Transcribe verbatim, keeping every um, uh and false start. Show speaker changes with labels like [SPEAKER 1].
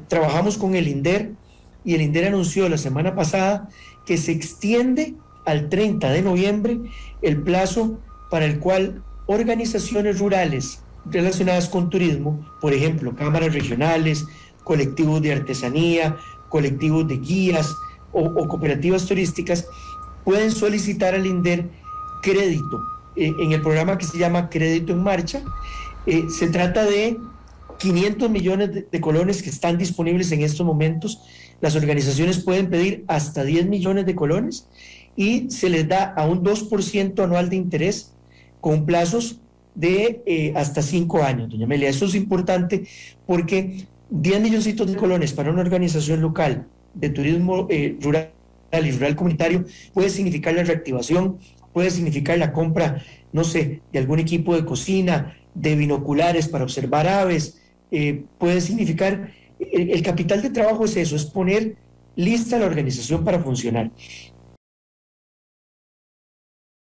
[SPEAKER 1] trabajamos con el INDER y el INDER anunció la semana pasada que se extiende al treinta de noviembre el plazo para el cual organizaciones rurales relacionadas con turismo, por ejemplo, cámaras regionales, colectivos de artesanía, colectivos de guías o, o cooperativas turísticas, pueden solicitar al INDER crédito eh, en el programa que se llama Crédito en Marcha. Eh, se trata de quinientos millones de, de colones que están disponibles en estos momentos. Las organizaciones pueden pedir hasta diez millones de colones y se les da a un dos por ciento anual de interés con plazos de eh, hasta cinco años, doña Amelia. Eso es importante porque diez milloncitos de colones para una organización local de turismo eh, rural y rural comunitario puede significar la reactivación, puede significar la compra, no sé, de algún equipo de cocina, de binoculares para observar aves, eh, puede significar, el, el capital de trabajo es eso, es poner lista la organización para funcionar.